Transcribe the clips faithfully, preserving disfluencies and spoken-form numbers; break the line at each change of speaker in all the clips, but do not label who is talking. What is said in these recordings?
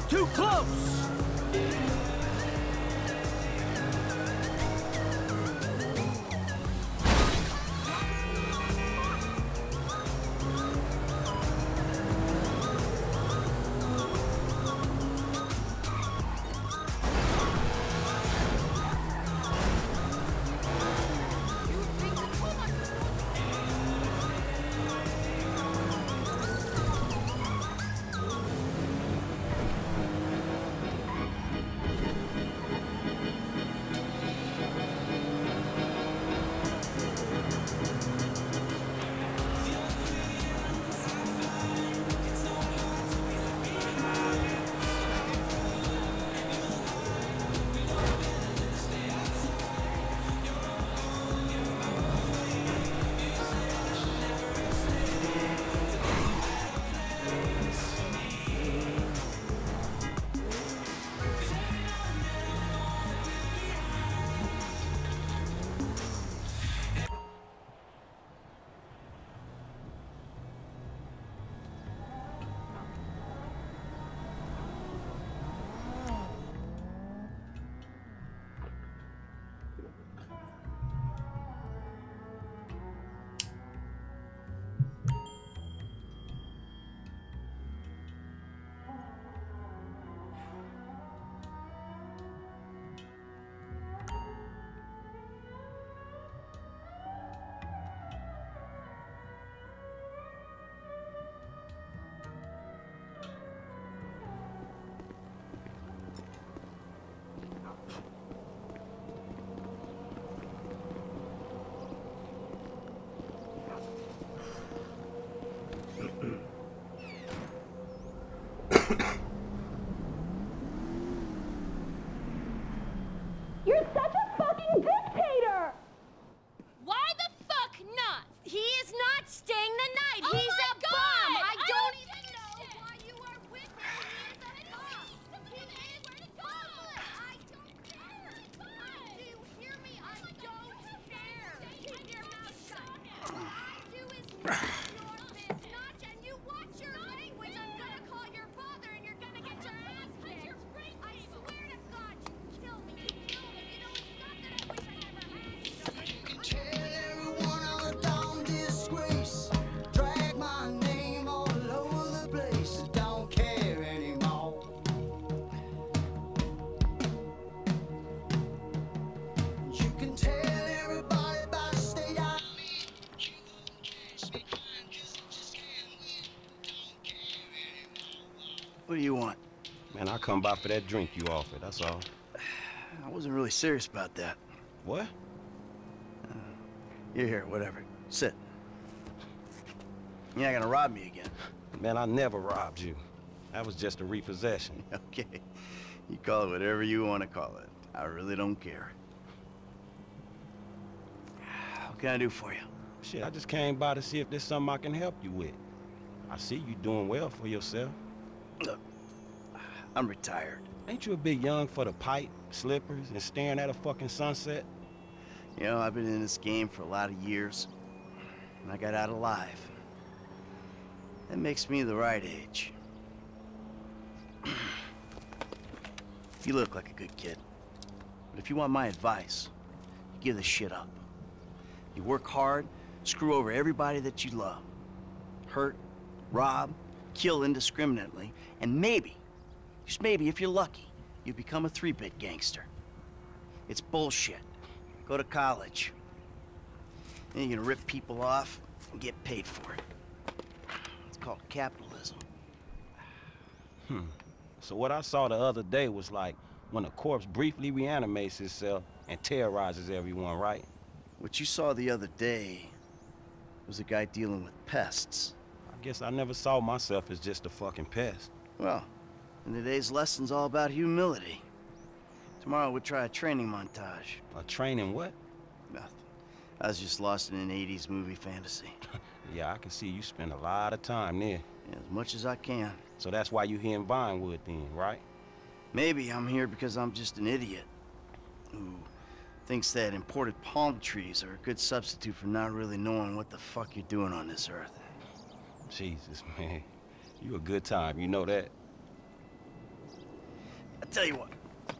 too close!
You're such a fucking dictator!
Why the fuck not? He is not staying the night.
Oh
He's
my
a
God!
bum. I,
I
don't,
don't
even know why you are with him. He is a bum. He is a bum. I don't care. Do you hear me? I don't care. Keep your mouth shut. I do is not your business. And you watch your language. I'm gonna call your father and you're gonna get your ass kicked. I swear to God, you kill me. You kill me. You know, it's not that I wish I never had you.
You can tell everyone I'm a dumb disgrace. Drag my name all over the place. I don't care anymore. You can tell everybody about the state I'm in. You won't catch me crying 'cause I just can't win. Don't care anymore.
What do you want?
Man, I come by for that drink you offered, that's all.
I wasn't really serious about that.
What?
You're here, whatever. Sit. You're not gonna rob me again.
Man, I never robbed you. That was just a repossession.
Okay. You call it whatever you want to call it. I really don't care. What can I do for you?
Shit, I just came by to see if there's something I can help you with. I see you doing well for yourself.
Look, I'm retired.
Ain't you a bit young for the pipe, slippers, and staring at a fucking sunset?
You know, I've been in this game for a lot of years, and I got out alive. That makes me the right age. You look like a good kid. But if you want my advice, you give this shit up. You work hard, screw over everybody that you love. Hurt, rob, kill indiscriminately, and maybe, just maybe if you're lucky, you become a three-bit gangster. It's bullshit. Go to college. Then you're gonna rip people off and get paid for it. It's called capitalism.
Hmm. So what I saw the other day was like when a corpse briefly reanimates itself and terrorizes everyone, right?
What you saw the other day was a guy dealing with pests.
I guess I never saw myself as just a fucking pest.
Well, and today's lesson's all about humility. Tomorrow we'll try a training montage.
A training what?
Nothing. I was just lost in an eighties movie fantasy.
Yeah, I can see you spend a lot of time there.
Yeah, as much as I can.
So that's why you here in Vinewood then, right?
Maybe I'm here because I'm just an idiot who thinks that imported palm trees are a good substitute for not really knowing what the fuck you're doing on this earth.
Jesus, man. You a good time, you know that?
I'll tell you what.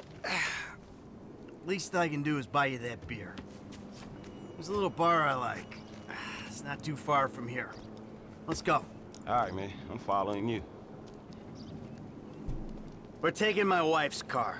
Least I can do is buy you that beer. There's a little bar I like. It's not too far from here. Let's go.
All right, man. I'm following you.
We're taking my wife's car.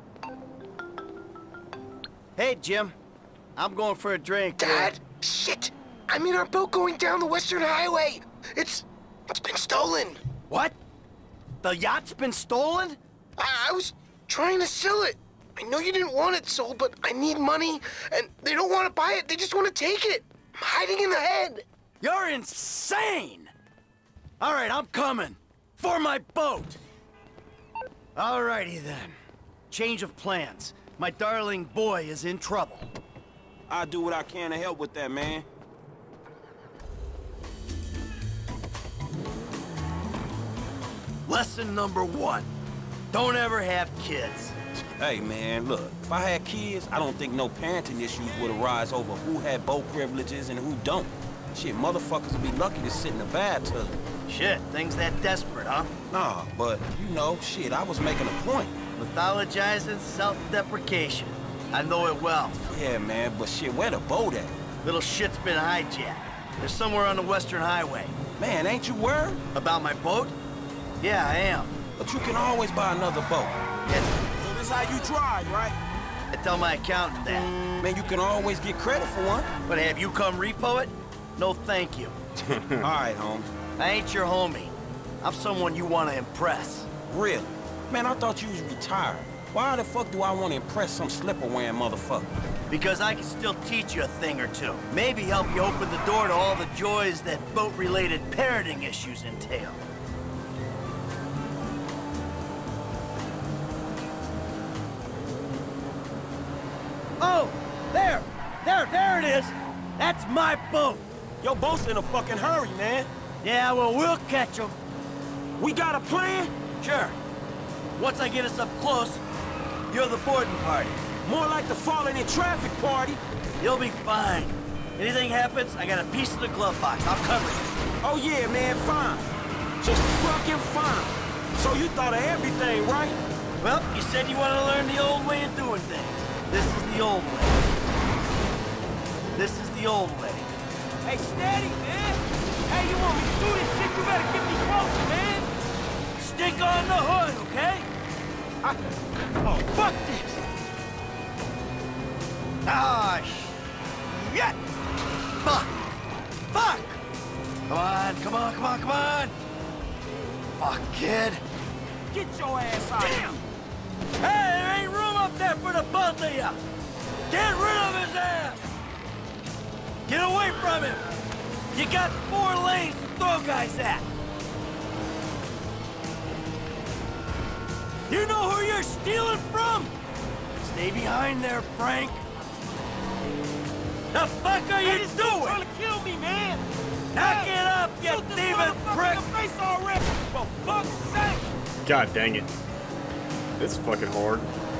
Hey, Jim. I'm going for a drink.
Dad! Shit! I'm in our boat going down the Western Highway! It's... it's been stolen!
What? The yacht's been stolen?
I, I was trying to sell it. I know you didn't want it sold, but I need money, and they don't want to buy it. They just want to take it. I'm hiding in the head.
You're insane! All right, I'm coming. For my boat! Alrighty then. Change of plans. My darling boy is in trouble.
I'll do what I can to help with that, man.
Lesson number one. Don't ever have kids.
Hey, man, look. If I had kids, I don't think no parenting issues would arise over who had boat privileges and who don't. Shit, motherfuckers would be lucky to sit in the bathtub.
Shit, things that desperate, huh?
Nah, but, you know, shit, I was making a point.
Mythologizing self-deprecation. I know it well.
Yeah, man, but shit, where the boat at?
Little shit's been hijacked. They're somewhere on the Western Highway.
Man, ain't you worried?
About my boat? Yeah, I am.
But you can always buy another boat.
Yeah,
So this how you drive, right?
I tell my accountant that.
Man, you can always get credit for one.
But have you come repo it? No, thank you.
All right, homie.
I ain't your homie. I'm someone you want to impress.
Really? Man, I thought you was retired. Why the fuck do I want to impress some slipper-wearing motherfucker?
Because I can still teach you a thing or two. Maybe help you open the door to all the joys that boat-related parenting issues entail. Oh! There! There, there it is! That's my boat!
Your boat's in a fucking hurry, man.
Yeah, well, we'll catch them.
We got a plan?
Sure. Once I get us up close, you're the boarding party.
More like the falling in traffic party.
You'll be fine. Anything happens, I got a piece of the glove box. I'll cover it.
Oh yeah, man, fine. Just fucking fine. So you thought of everything, right?
Well, you said you want to learn the old way of doing things. This is the old way. This is the old way.
Hey, steady, man. Hey, you want me to do this shit? You better get me close, man.
Stick on the hood, okay?
I... Oh, fuck this.
Ah, shit! Fuck! Fuck! Come on, come on, come on, come on! Fuck, kid!
Get your ass out.
Damn! Hey, there ain't room up there for the both of you! Get rid of his ass! Get away from him! You got four lanes to throw guys at! You know who you're stealing from? Stay behind there, Frank. The fuck are you doing?
Trying to kill me, man.
Knock it up, you
Shoot this
thieving
motherfucker
prick!
in the face already. For fuck's sake.
God dang it. This is fucking hard.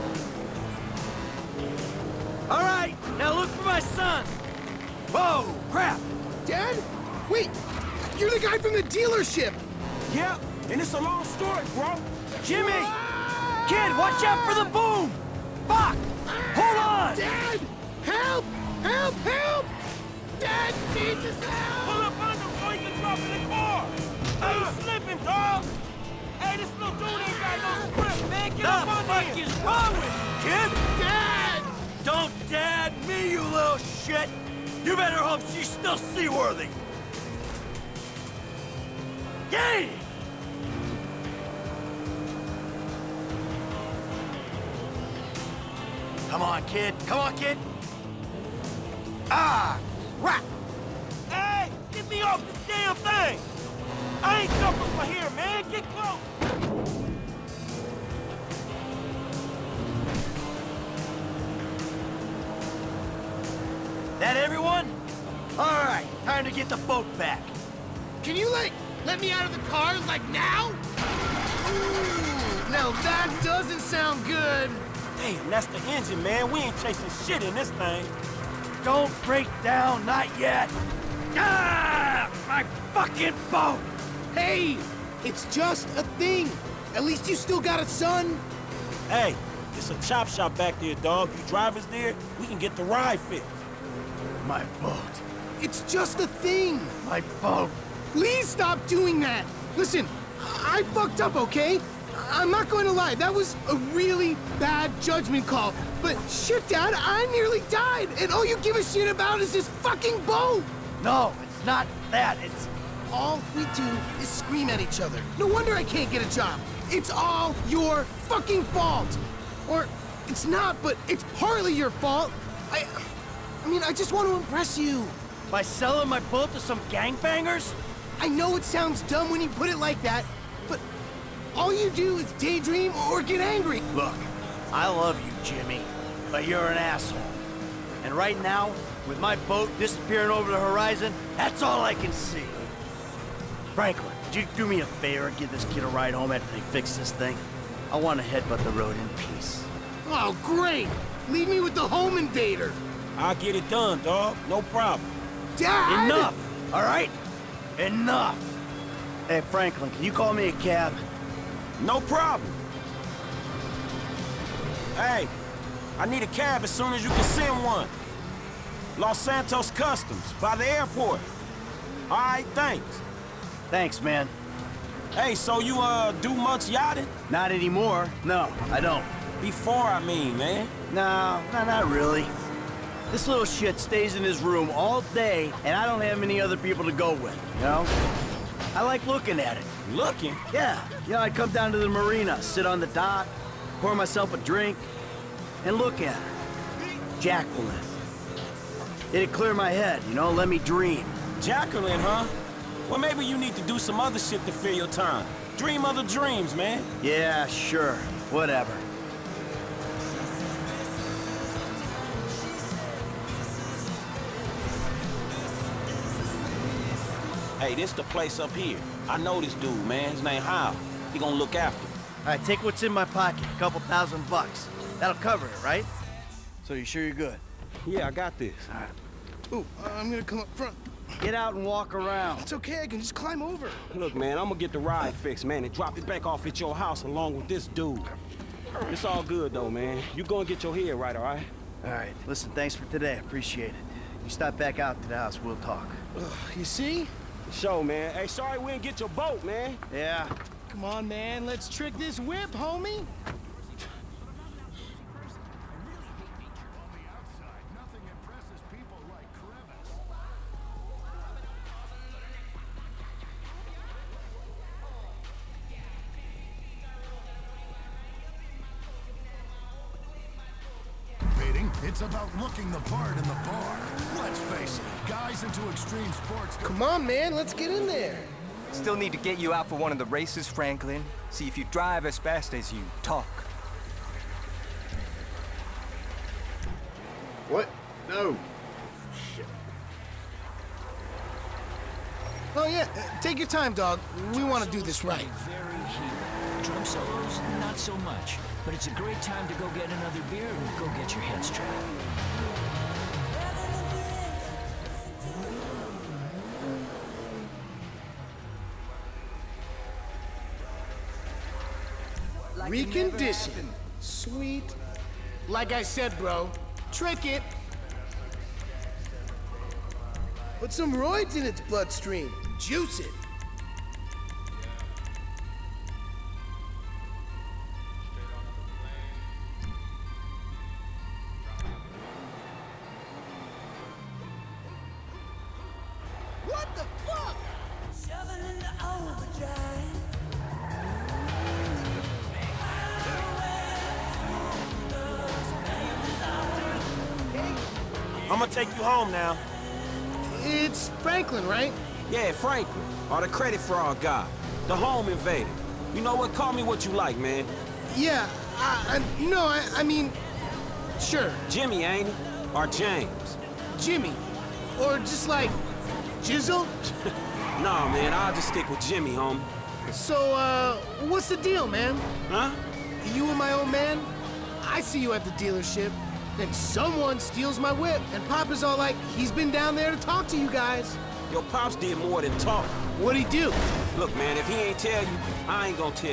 All right, now look for my son. Whoa, crap!
Dad? Wait! You're the guy from the dealership!
Yeah, and it's a long story, bro.
Jimmy! Kid, watch out for the boom! Fuck! Hold on!
Dad! Help! Help! Help! Dad needs his help!
Pull up under so he can drop in the car. Hey, you slipping, dog? Hey, this little dude ain't got no grip, man. Get
The
up under
fuck
him.
is wrong with you, kid?
Dad!
Don't dad me, you little shit! You better hope she's still seaworthy! Yay! Come on, kid. Come on, kid. Ah! Rap!
Hey, get me off this damn thing. I ain't jumping for here, man. Get close.
That everyone? All right, time to get the boat back.
Can you, like, let me out of the car, like, now? Ooh, now that doesn't sound good.
Damn, that's the engine, man. We ain't chasing shit in this thing.
Don't break down, not yet. Ah! My fucking boat!
Hey, it's just a thing. At least you still got a son.
Hey, it's a chop shop back there, dog. You drivers there, we can get the ride fixed.
My boat.
It's just a thing.
My boat.
Please stop doing that. Listen, I fucked up, okay? I'm not going to lie. That was a really bad judgment call. But shit, Dad, I nearly died. And all you give a shit about is this fucking boat.
No, it's not that. It's...
All we do is scream at each other. No wonder I can't get a job. It's all your fucking fault. Or it's not, but it's partly your fault. I... I mean, I just want to impress you.
By selling my boat to some gangbangers?
I know it sounds dumb when you put it like that, but all you do is daydream or get angry.
Look, I love you, Jimmy, but you're an asshole. And right now, with my boat disappearing over the horizon, that's all I can see. Franklin, would you do me a favor and give this kid a ride home after they fix this thing? I want to headbutt the road in peace.
Oh, great! Leave me with the home invader.
I'll get it done, dog. No problem.
Dad!
Enough! All right? Enough! Hey, Franklin, can you call me a cab?
No problem. Hey, I need a cab as soon as you can send one. Los Santos Customs, by the airport. All right, thanks.
Thanks, man.
Hey, so you, uh, do much yachting?
Not anymore. No, I don't.
Before, I mean, man.
No, no, not really. This little shit stays in his room all day, and I don't have any other people to go with, you know? I like looking at it.
Looking?
Yeah, you know, I'd come down to the marina, sit on the dock, pour myself a drink, and look at her. Jacqueline. It'd clear my head, you know, let me dream.
Jacqueline, huh? Well, maybe you need to do some other shit to fill your time. Dream other dreams, man.
Yeah, sure, whatever.
Hey, this the place up here. I know this dude, man. His name Hal. He gonna look after me.
All right, take what's in my pocket, a couple thousand bucks. That'll cover it, right? So you sure you're good?
Yeah, I got this.
All right.
Ooh, uh, I'm gonna come up front.
Get out and walk around.
It's okay, I can just climb over.
Look, man, I'm gonna get the ride fixed, man, and drop it back off at your house along with this dude. It's all good, though, man. You go and get your head right, all right?
All right, listen, thanks for today. Appreciate it. You stop back out to the house, we'll talk.
Ugh, you see?
Show, man. Hey, sorry we didn't get your boat, man.
Yeah.
Come on, man, let's trick this whip, homie.
It's about looking the part in the bar. Let's face it, guys into extreme sports...
Come on, man, let's get in there.
Still need to get you out for one of the races, Franklin. See if you drive as fast as you talk.
What? No. Shit.
Oh, yeah, uh, take your time, dog. We want to do this right.
Very healing. Drum solos, not so much. But it's a great time to go get another beer and go get your head strapped.
Recondition. Sweet. Like I said, bro, trick it. Put some roids in its bloodstream. Juice it. What the fuck?
I'm gonna take you home now.
It's Franklin, right?
Yeah, Franklin, or the credit fraud guy, the home invader. You know what? Call me what you like, man.
Yeah, I, I, no, I, I mean, sure,
Jimmy, ain't he? Or James?
Jimmy. Or just like, Jizzle?
Nah, man, I'll just stick with Jimmy, homie.
So, uh, what's the deal, man?
Huh?
You and my old man? I see you at the dealership. Then someone steals my whip, and Papa's all like, he's been down there to talk to you guys.
Your pops did more than talk.
What'd he do?
Look, man, if he ain't tell you, I ain't gonna tell you.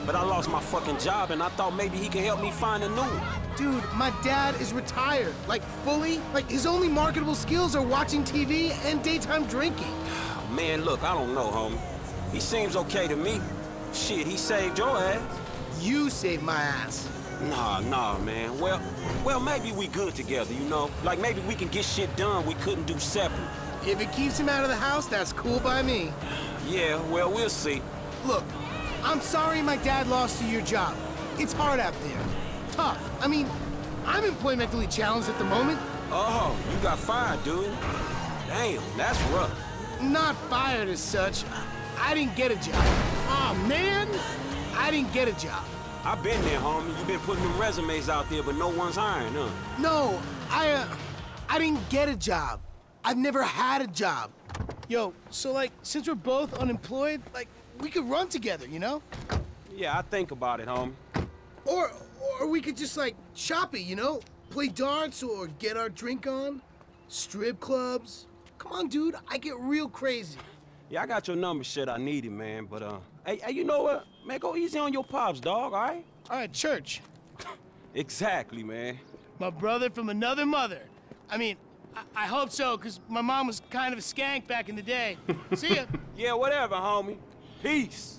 but I lost my fucking job, and I thought maybe he could help me find a new one.
Dude, my dad is retired. Like, fully. Like, his only marketable skills are watching T V and daytime drinking.
Man, look, I don't know, homie. He seems okay to me. Shit, he saved your ass.
You saved my ass.
Nah, nah, man. Well, well, maybe we good together, you know? Like, maybe we can get shit done we couldn't do separate.
If it keeps him out of the house, that's cool by me.
Yeah, well, we'll see.
Look, I'm sorry my dad lost you your job. It's hard out there. Tough. I mean, I'm employmentally challenged at the moment.
Oh, you got fired, dude. Damn, that's rough.
Not fired as such. I didn't get a job. Oh, man! I didn't get a job.
I've been there, homie. You've been putting them resumes out there, but no one's hiring, huh?
No, I, uh, I didn't get a job. I've never had a job. Yo, so, like, since we're both unemployed, like, we could run together, you know?
Yeah, I think about it, homie.
Or, or we could just, like, shop it, you know? Play darts or get our drink on. Strip clubs. Come on, dude, I get real crazy.
Yeah, I got your number, shit. I need it, man. But, uh, hey, hey, you know what? Man, go easy on your pops, dog, all right?
All right, church.
Exactly, man.
My brother from another mother. I mean, I, I hope so, because my mom was kind of a skank back in the day. See ya.
Yeah, whatever, homie. Peace.